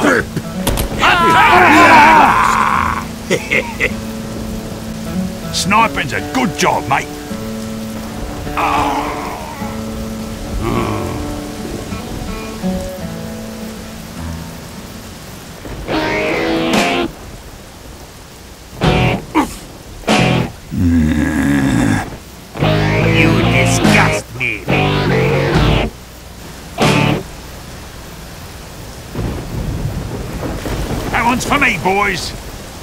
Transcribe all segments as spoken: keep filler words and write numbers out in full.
Strip! Sniping's a good job, mate. You disgust me. That one's for me, boys.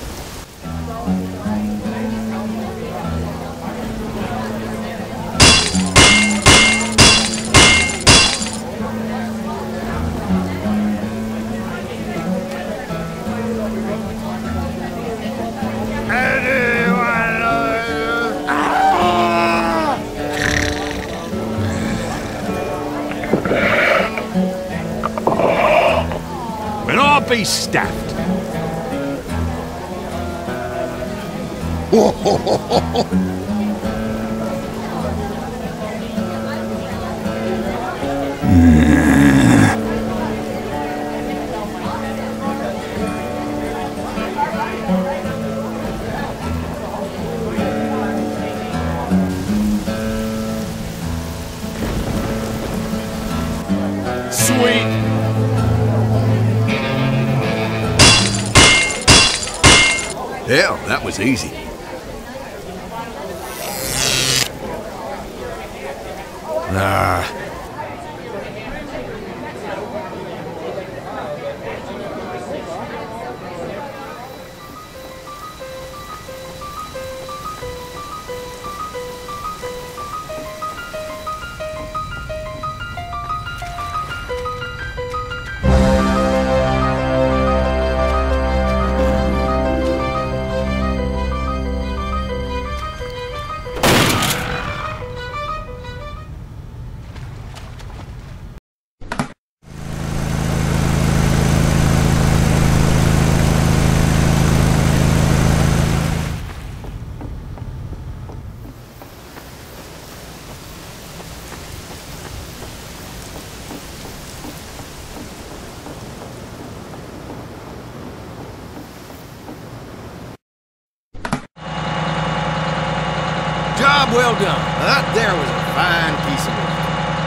Well, I'll be staffed. Sweet. Hell, that was easy. Nah. Job well done. That there was a fine piece of work.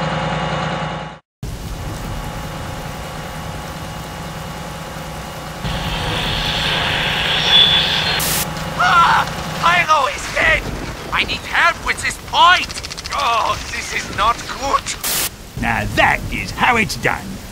Ah! Pyro is dead! I need help with this point! Oh, this is not good! Now that is how it's done.